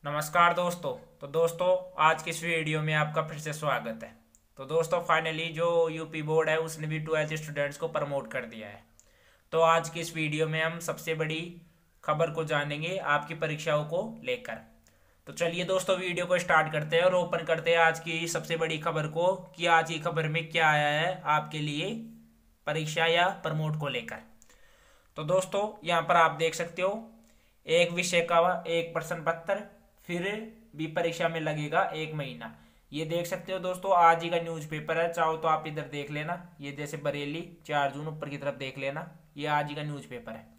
नमस्कार दोस्तों। तो दोस्तों, आज की इस वीडियो में आपका फिर से स्वागत है। तो दोस्तों, फाइनली जो यूपी बोर्ड है उसने भी 12th स्टूडेंट्स को प्रमोट कर दिया है। तो आज की इस वीडियो में हम सबसे बड़ी खबर को जानेंगे आपकी परीक्षाओं को लेकर। तो चलिए दोस्तों, वीडियो को स्टार्ट करते हैं और ओपन करते हैं आज की सबसे बड़ी खबर को कि आज की खबर में क्या आया है आपके लिए परीक्षा या प्रमोट को लेकर। तो दोस्तों, यहाँ पर आप देख सकते हो एक विषय का एक प्रश्न पत्र फिर भी परीक्षा में लगेगा 1 महीना। ये देख सकते हो दोस्तों, आज ही का न्यूज़पेपर है। चाहो तो आप इधर देख लेना, ये जैसे बरेली 4 जून ऊपर की तरफ देख लेना, ये आज ही का न्यूज़पेपर है।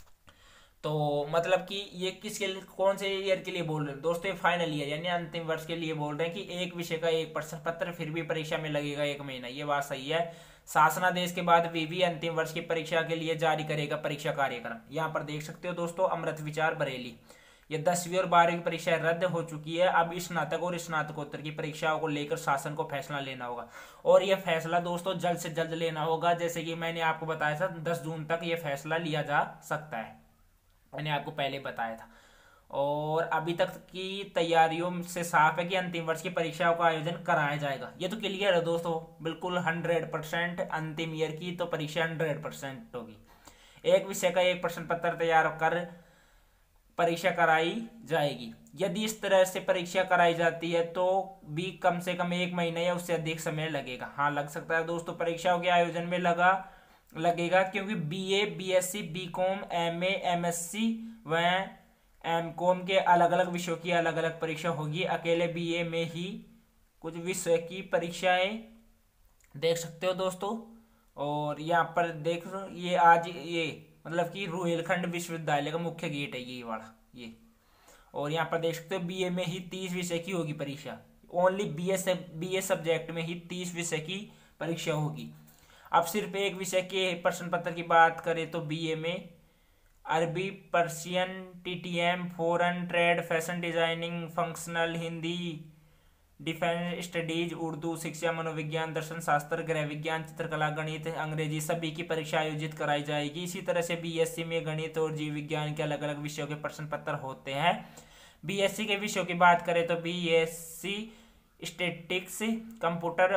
तो मतलब कि ये किसके लिए, कौन से ईयर के लिए बोल रहे हैं दोस्तों? ये फाइनल ईयर यानी अंतिम वर्ष के लिए बोल रहे हैं कि एक विषय का एक प्रश्न पत्र फिर भी परीक्षा में लगेगा 1 महीना। ये बात सही है। शासनादेश के बाद भी अंतिम वर्ष की परीक्षा के लिए जारी करेगा परीक्षा कार्यक्रम। यहाँ पर देख सकते हो दोस्तों, अमृत विचार बरेली। ये 10वीं और 12वीं की परीक्षाएं रद्द हो चुकी है। अब स्नातक और स्नातकोत्तर की परीक्षाओं को लेकर शासन को फैसला लेना होगा, और यह फैसला दोस्तों जल्द से जल्द लेना होगा। जैसे कि मैंने आपको बताया था 10 जून तक यह फैसला लिया जा सकता है, मैंने आपको पहले बताया था। और अभी तक की तैयारियों से साफ है कि अंतिम वर्ष की परीक्षाओं का आयोजन कराया जाएगा। ये तो क्लियर है दोस्तों, बिल्कुल 100%। अंतिम ईयर की तो परीक्षा 100% होगी। एक विषय का एक प्रश्न पत्र तैयार कर परीक्षा कराई जाएगी। यदि इस तरह से परीक्षा कराई जाती है तो भी कम से कम 1 महीना या उससे अधिक समय लगेगा। हाँ, लग सकता है दोस्तों। परीक्षाओं के आयोजन में लगेगा क्योंकि BA, BSc, BCom, MA, MSc व एमकॉम के अलग अलग विषयों की अलग अलग परीक्षा होगी। अकेले बीए में ही कुछ विषय की परीक्षाएं देख सकते हो दोस्तों। और यहाँ पर देख, ये आज ये मतलब कि रुहेलखंड विश्वविद्यालय का मुख्य गेट है ये वाला ये। और यहाँ पर देख सकते हो बीए में ही 30 विषय की होगी परीक्षा। ओनली बीए सब्जेक्ट में ही 30 विषय की परीक्षा होगी। अब सिर्फ एक विषय के प्रश्न पत्र की बात करें तो बीए में अरबी, Persian, TTM, foreign trade, fashion designing, functional, Hindi, defence studies, Urdu, शिक्षा, मनोविज्ञान, दर्शन शास्त्र, गृह विज्ञान, चित्रकला, गणित, अंग्रेजी सभी की परीक्षा आयोजित कराई जाएगी। इसी तरह से बीएससी में गणित और जीव विज्ञान के अलग अलग विषयों के प्रश्न पत्र होते हैं। बीएससी के विषयों की बात करें तो बीएससी स्टैटिस्टिक्स, कंप्यूटर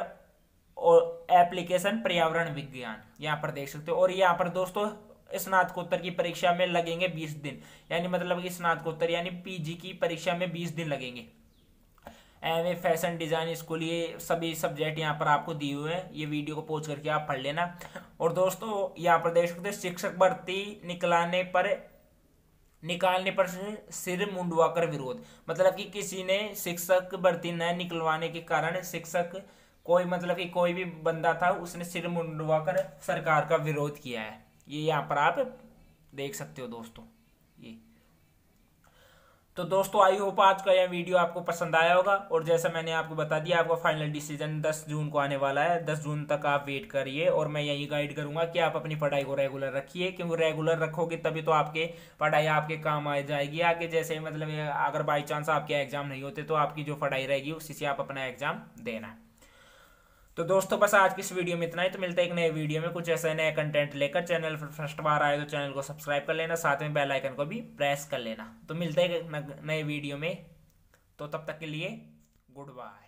और एप्लीकेशन, पर्यावरण विज्ञान, यहाँ पर देख सकते हो। और यहाँ पर दोस्तों स्नातकोत्तर की परीक्षा में लगेंगे 20 दिन, यानी मतलब कि स्नातकोत्तर यानी पीजी की परीक्षा में 20 दिन लगेंगे। एमए, फैशन डिजाइन, स्कूल, ये सभी सब्जेक्ट यहाँ पर आपको दिए हुए हैं। ये वीडियो को पॉज करके आप पढ़ लेना। और दोस्तों यहाँ पर देख सकते हैं शिक्षक भर्ती निकालने पर सिर मुंडवाकर विरोध। मतलब कि किसी ने शिक्षक भर्ती न निकलवाने के कारण शिक्षक कोई मतलब कि कोई भी बंदा था, उसने सिर मुंडवाकर सरकार का विरोध किया है। ये यहाँ पर आप देख सकते हो दोस्तों ये। तो दोस्तों, आई होप आज का यह वीडियो आपको पसंद आया होगा। और जैसा मैंने आपको बता दिया, आपका फाइनल डिसीजन 10 जून को आने वाला है। 10 जून तक आप वेट करिए, और मैं यही गाइड करूंगा कि आप अपनी पढ़ाई को रेगुलर रखिए, क्योंकि रेगुलर रखोगे तभी तो आपके पढ़ाई आपके काम आ जाएगी आगे। जैसे मतलब अगर बाई चांस आपके एग्जाम नहीं होते तो आपकी जो पढ़ाई रहेगी उसी से आप अपना एग्जाम देना। तो दोस्तों, बस आज की इस वीडियो में इतना ही। तो मिलते हैं एक नए वीडियो में कुछ ऐसा नया कंटेंट लेकर। चैनल पर फर्स्ट बार आए तो चैनल को सब्सक्राइब कर लेना, साथ में बेल आइकन को भी प्रेस कर लेना। तो मिलते हैं एक नए वीडियो में। तो तब तक के लिए गुड बाय।